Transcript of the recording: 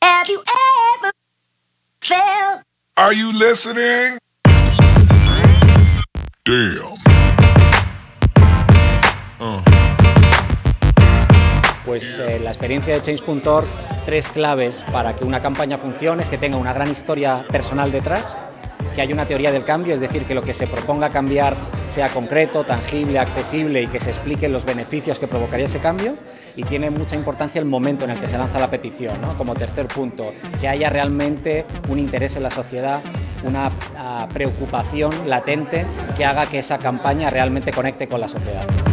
Have you ever felt? Are you listening? Damn. Pues la experiencia de Change.org, 3 claves para que una campaña funcione es que tenga una gran historia personal detrás, que haya una teoría del cambio, es decir, que lo que se proponga cambiar sea concreto, tangible, accesible y que se expliquen los beneficios que provocaría ese cambio, y tiene mucha importancia el momento en el que se lanza la petición, ¿no? Como tercer punto, que haya realmente un interés en la sociedad, una preocupación latente que haga que esa campaña realmente conecte con la sociedad.